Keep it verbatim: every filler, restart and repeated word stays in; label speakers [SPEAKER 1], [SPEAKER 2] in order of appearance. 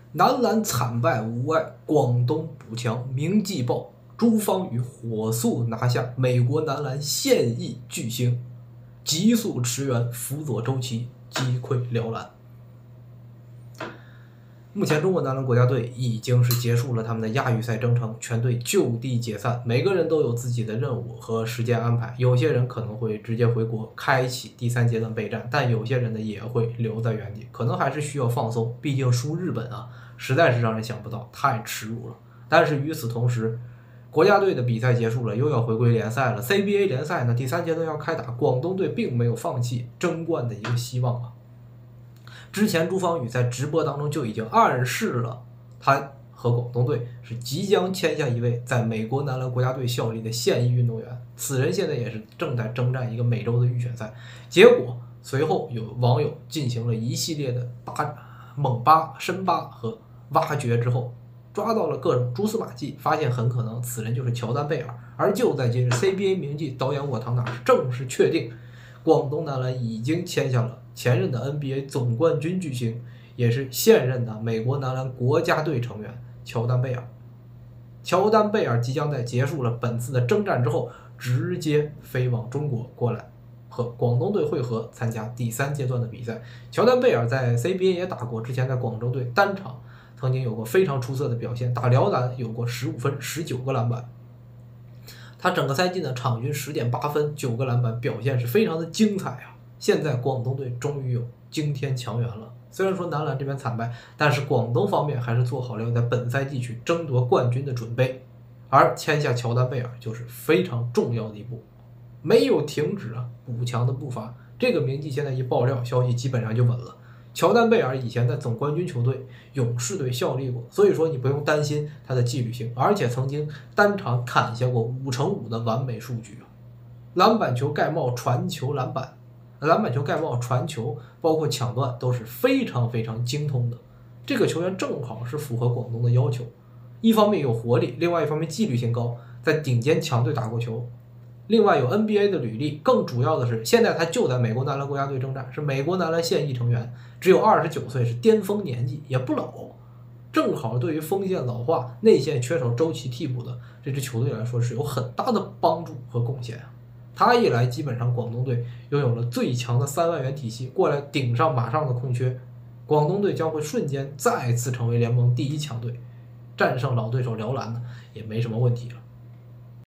[SPEAKER 1] 男篮惨败无碍，广东补强。明季报，朱芳雨火速拿下美国男篮现役巨星，急速驰援辅佐周琦，击溃辽篮。目前中国男篮国家队已经是结束了他们的亚预赛征程，全队就地解散，每个人都有自己的任务和时间安排。有些人可能会直接回国，开启第三阶段备战，但有些人呢也会留在原地，可能还是需要放松。毕竟输日本啊，实在是让人想不到，太耻辱了。但是与此同时，国家队的比赛结束了，又要回归联赛了。C B A 联赛呢，第三阶段要开打，广东队并没有放弃争冠的一个希望啊。之前朱芳雨在直播当中就已经暗示了，他和广东队是即将签下一位在美国男篮国家队效力的现役运动员，此人现在也是正在征战一个美洲的预选赛。结果随后有网友进行了一系列的扒、猛扒、深扒和挖掘之后，抓到了各种蛛丝马迹，发现很可能此人就是乔丹贝尔。而就在今日 ，C B A 名记导演我唐纳正式确定，广东男篮已经签下了前任的 N B A 总冠军巨星，也是现任的美国男篮国家队成员乔丹贝尔。乔丹贝尔即将在结束了本次的征战之后，直接飞往中国过来和广东队会合，参加第三阶段的比赛。乔丹贝尔在 C B A 也打过，之前在广州队单场曾经有过非常出色的表现，打辽篮有过十五分、十九个篮板。他整个赛季呢，场均十点八分、九个篮板，表现是非常的精彩啊！现在广东队终于有惊天强援了。虽然说男篮这边惨败，但是广东方面还是做好了要在本赛季去争夺冠军的准备。而签下乔丹贝尔就是非常重要的一步，没有停止啊补强的步伐。这个名记现在一爆料，消息基本上就稳了。乔丹贝尔以前在总冠军球队勇士队效力过，所以说你不用担心他的纪律性，而且曾经单场砍下过五乘五的完美数据啊！篮板球盖帽、传球、篮板、篮板球盖帽、传球，包括抢断都是非常非常精通的。这个球员正好是符合广东的要求，一方面有活力，另外一方面纪律性高，在顶尖强队打过球。另外有 N B A 的履历，更主要的是现在他就在美国男篮国家队征战，是美国男篮现役成员，只有二十九岁，是巅峰年纪，也不老，正好对于锋线老化、内线缺少周琦替补的这支球队来说是有很大的帮助和贡献啊。他一来，基本上广东队拥有了最强的三万元体系，过来顶上马上的空缺，广东队将会瞬间再次成为联盟第一强队，战胜老对手辽篮呢也没什么问题了。